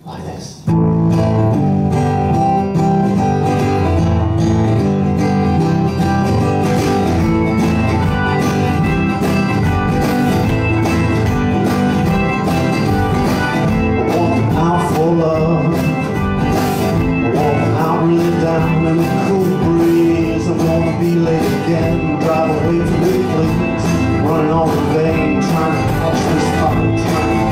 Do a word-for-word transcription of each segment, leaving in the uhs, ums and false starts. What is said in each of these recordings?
like this. Down in the cool breeze, I'm gonna be late again. Drive away from the place, running on the vein, trying to catch this fucking train.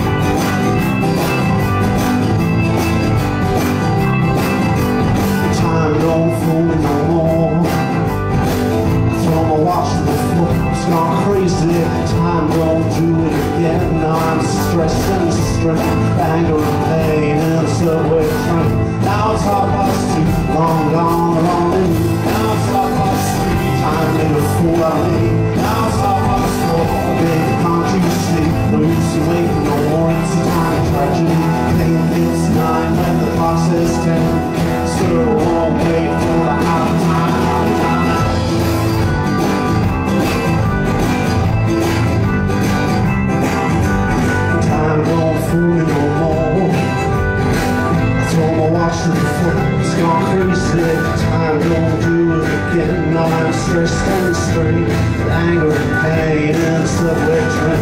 Time don't fool me no more. I throw my watch to the floor, it's gone crazy. Time don't do it again. Now I'm stressed and stressed, anger and pain in a subway train. Now it's half past two, long gone, long in. Now it's half past three, time made a fool out of me. Now it's half past four, baby, can't you see? No use in waiting, no more, it's a time tragedy. Pain hits nine when the clock says ten. Still won't wait for the half time, half time. Time don't fool me no more. Throw my watch to the floor, it's gone crazy. Time don't do it again. Now I'm stressed and straight, with anger and pain in a subway train.